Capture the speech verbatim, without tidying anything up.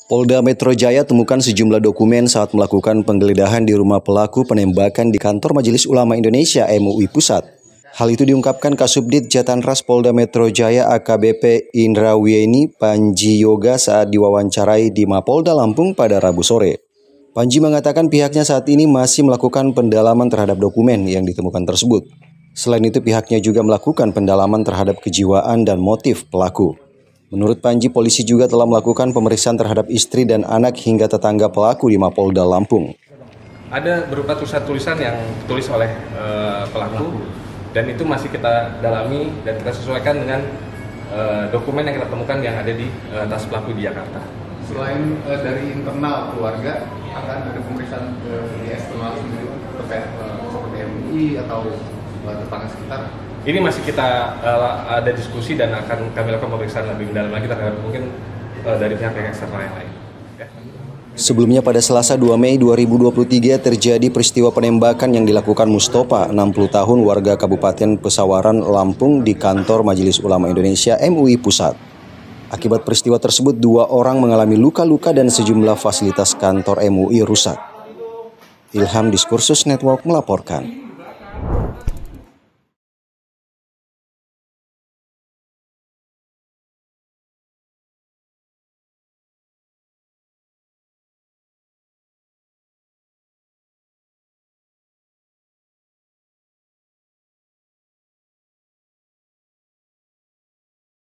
Polda Metro Jaya temukan sejumlah dokumen saat melakukan penggeledahan di rumah pelaku penembakan di kantor Majelis Ulama Indonesia M U I Pusat. Hal itu diungkapkan Kasubdit Jatanras Polda Metro Jaya A K B P Indra Wieni Panji Yoga saat diwawancarai di Mapolda Lampung pada Rabu sore. Panji mengatakan pihaknya saat ini masih melakukan pendalaman terhadap dokumen yang ditemukan tersebut. Selain itu pihaknya juga melakukan pendalaman terhadap kejiwaan dan motif pelaku. Menurut Panji, polisi juga telah melakukan pemeriksaan terhadap istri dan anak hingga tetangga pelaku di Mapolda Lampung. Ada berupa tulisan-tulisan yang ditulis oleh uh, pelaku dan itu masih kita dalami dan kita sesuaikan dengan uh, dokumen yang kita temukan yang ada di uh, tas pelaku di Jakarta. Selain uh, dari internal keluarga, akan ada pemeriksaan uh, di eksternal sendiri terkait uh, seperti M U I atau uh, tetangga sekitar. Ini masih kita uh, ada diskusi dan akan kami lakukan pemeriksaan lebih mendalam lagi terhadap mungkin uh, dari pihak-pihak eksternal yang lain. Ya. Sebelumnya pada Selasa dua Mei dua ribu dua puluh tiga terjadi peristiwa penembakan yang dilakukan Mustofa, enam puluh tahun, warga Kabupaten Pesawaran, Lampung di kantor Majelis Ulama Indonesia M U I Pusat. Akibat peristiwa tersebut, dua orang mengalami luka-luka dan sejumlah fasilitas kantor M U I rusak. Ilham Diskursus Network melaporkan.